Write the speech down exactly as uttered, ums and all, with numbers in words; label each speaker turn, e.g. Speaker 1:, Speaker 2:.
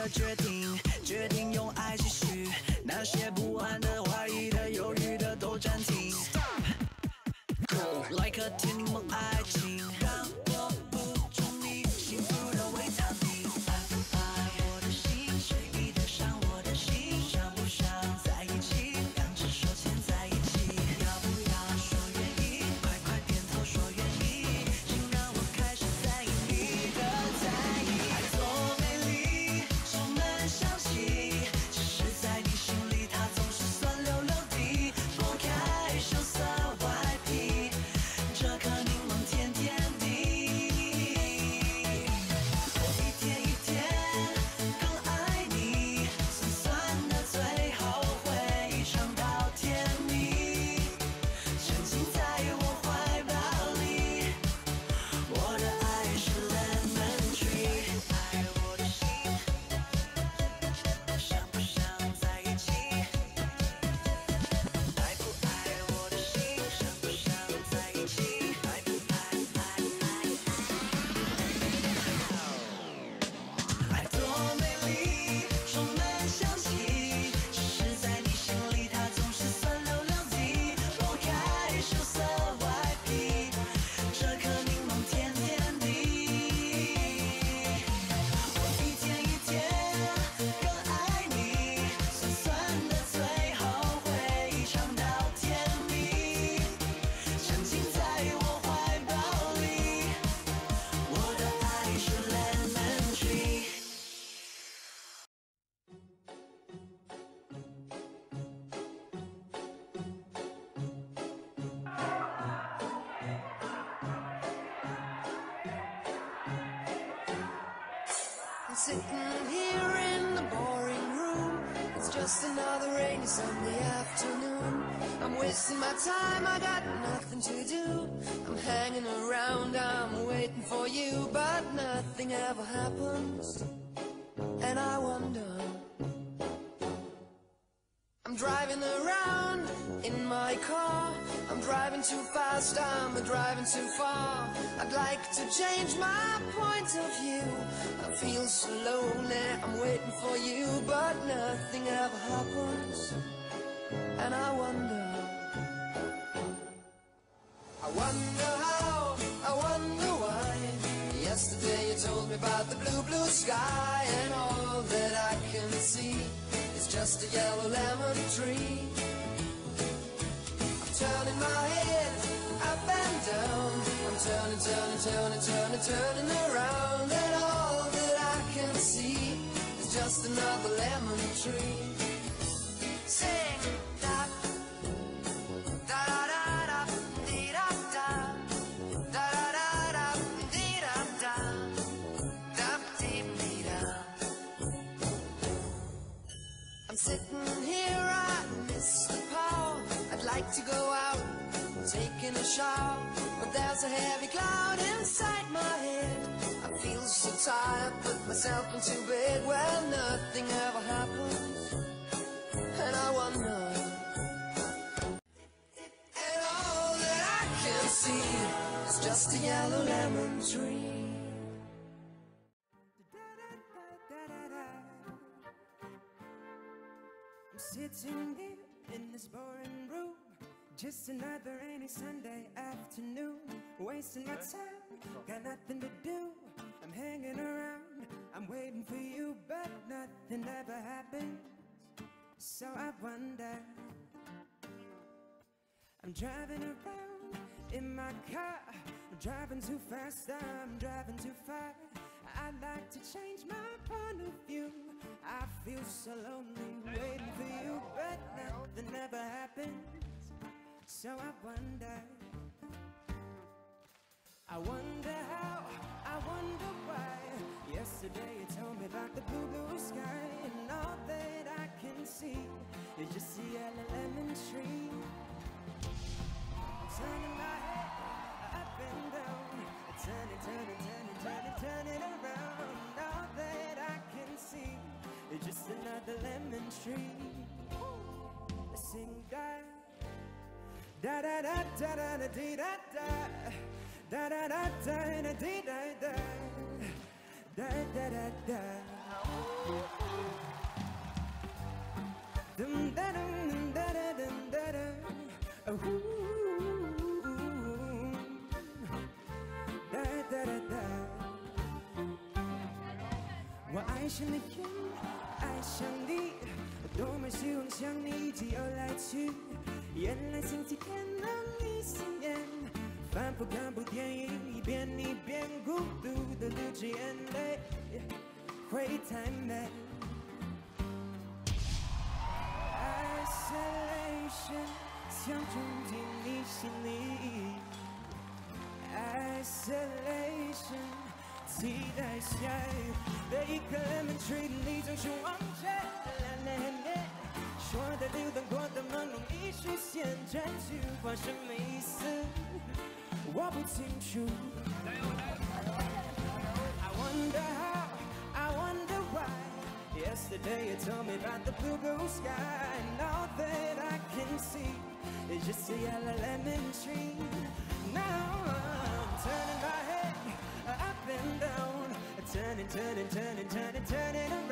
Speaker 1: 决定，决定用爱继续，那些不安的、怀疑的、犹豫的都暂停。来颗甜柠檬爱情，让我捕捉你幸福的维他命。爱不爱我的心，随意的伤我的心，想不想在一起？两只手牵在一起，要不要说愿意？快快点头说愿意，请让我开始在意你的在意。爱多美丽，充满香气，只是在你心里，它总是酸溜溜的，剥开羞涩外皮。这颗柠檬甜甜的，我一天一天更爱你，酸酸的最后会尝到甜蜜，沉浸在我怀抱里。我的爱是 lemon tree， 爱我的心，想不想在一起？爱不爱我的心，想不想在一起？爱多美丽，充满香气，只是在你心里，它总是酸溜溜的，剥开羞涩外皮，这颗柠檬甜甜的，我一天一天更爱你，酸酸的最后会尝到甜蜜，沉浸在我怀抱里，我的爱是 lemon tree。
Speaker 2: I'm sitting here in the boring room. It's just another rainy Sunday afternoon. I'm wasting my time, I got nothing to do. I'm hanging around, I'm waiting for you, but nothing ever happens. And I wonder, I'm driving around in my car. I'm driving too fast, I'm driving too far. I'd like to change my point of view. I feel so lonely, I'm waiting for you, but nothing ever happens. And I wonder, I wonder how, I wonder why. Yesterday you told me about the blue, blue sky, and all that I can see is just a yellow lemon tree. I'm turning my head up and down. I'm turning, turning, turning, turning, turning around, and all that I can see is just another lemon tree. Sing da da da da da dee da da da da da da dee da da da dee dee da. I'm sitting here, I miss the power. I'd like to go out, taking a shower, but there's a heavy cloud inside my head. I feel so tired, put myself in too big, well, nothing ever happens. And I wonder, and all that I can see is just a yellow lemon tree.
Speaker 3: I'm sitting here in this boring room, just another rainy Sunday afternoon, wasting my time, got nothing to do. I'm hanging around, I'm waiting for you, but nothing ever happens. So I wonder, I'm driving around in my car, I'm driving too fast, I'm driving too far. I'd like to change my point of view. I feel so lonely waiting for you, but nothing ever happens. So I wonder, I wonder how, I wonder why. Yesterday you told me about the blue, blue sky, and all that I can see is just a yellow lemon tree. I'm turning my head up and down, turning, turning, turning, turning, turning around. All that I can see is just another lemon tree. Sing da da da da da da da dee da da da da da da da dee da da da da da da. Dum da dum da da dum da da. Oh, da da da da. 我爱上了天，爱上你，多么希望像你一起游来去。原来星期天能一起演，反复看部电影，一遍一遍孤独的流着眼泪，会太美。Isolation 想住进你心里 ，Isolation 期待下雨的一颗 lemon tree， 你总是忘记说的流淌过的朦胧已实现，这句话什么意思？我不清楚。I wonder how, I wonder why. Yesterday you told me about the blue, blue sky, and all that I can see is just a yellow lemon tree. Now I'm turning my head up and down, turning, turning, turning, turning, turning around.